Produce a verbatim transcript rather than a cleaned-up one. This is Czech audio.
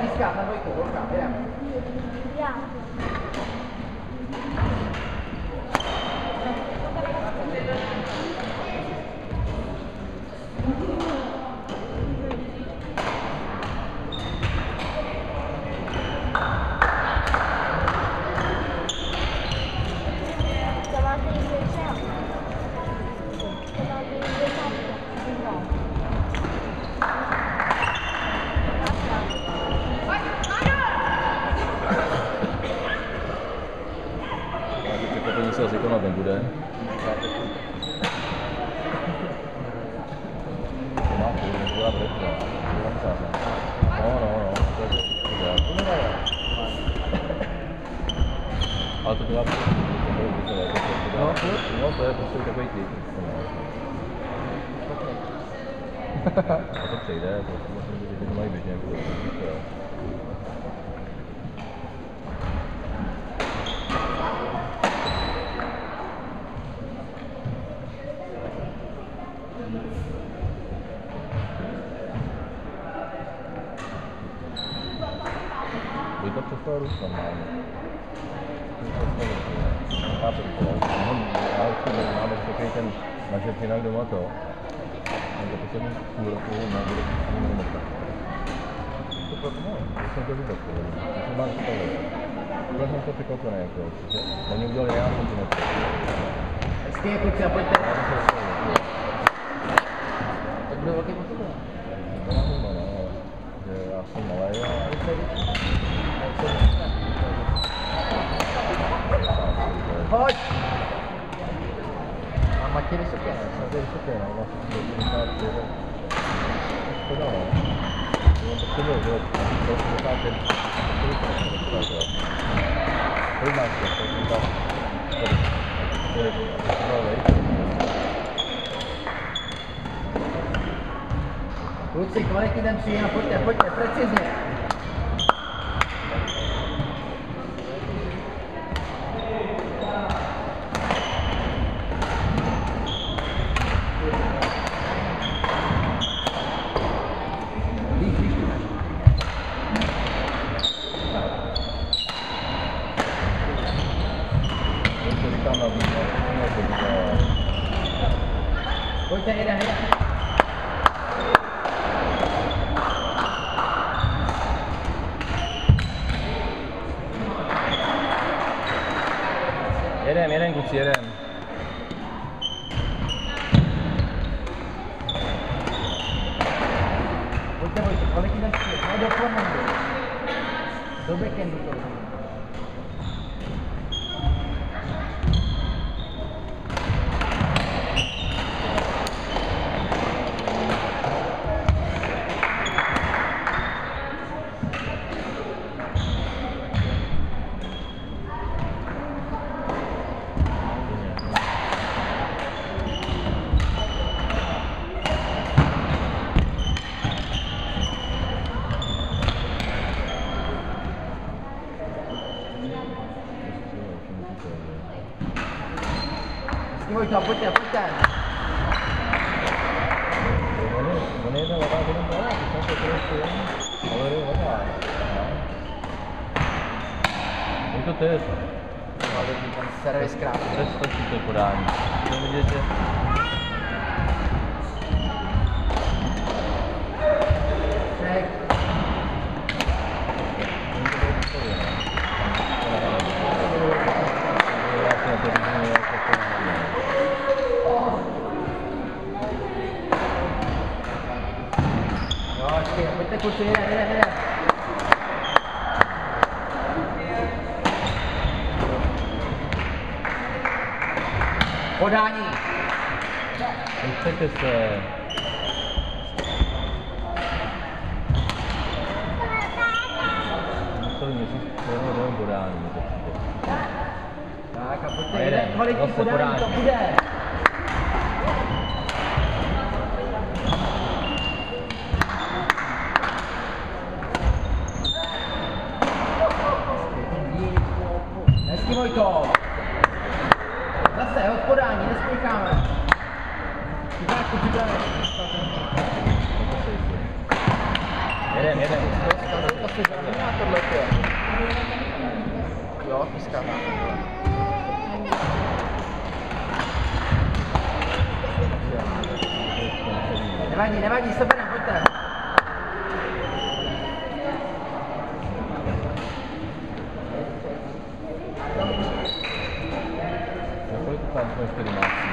pískat na dvojku, holka, jdem. Já. Se asi konat nebude. To má půl, než byla brechla. No, no, no, to je to. Ale to dělá prostě, to je prostě, no to je prostě takový tip. A to přejde, to mají běžně. By to přestalo růst normálně. Chápu to, ale máme takový ten nažet jinak doma to. Takže poslední půl roku nebude ani nemocná. To proto no, to jsem to vůbec povedl. To jsem vám říkal, tohle jsem to překvapený jako, že oni udělali já centimetr. Hezky je kluci a pojďte. Tak bude velký potřeba. To má huma, no, že já jsem malej a pojď! A Matěj vysoké, ne? Matěj vysoké, no, vlastně osmdesát tři, škoda, no. On potřebuje, že osmdesát pět, kolik máš to? osmdesát čtyři. Kluci, kvalitní ten příjem, pojďte, pojďte, precizně. Pojďte, jeden, jeden. Jeden, jeden kluci, jeden. Pojďte, pojďte, kvalitní ten příjem, ne do formandu. Do backendu to. Pojďte, pojďte, pojďte. On je jeden levá, jeden pravá, když jsem to prostě ale je levá. Je to teď. Ale ten servis krásný. Představ si to podání. Chceme vidět, že... Ček. Pojďte kluci, jeden, jeden, jeden. Podání. Nechcete se. Museli měsíc prvního podání. Tak a pojďte jeden kvalitní podání, to bude. Hezky Vojto. Zase od podání, nespěcháme. Připravku, připravek. Jeden, jeden. se žádný na tohle je. Jo, píská. Nevadí, nevadí, seberem, pojďte. Na kolik tam jsme čtyři máš?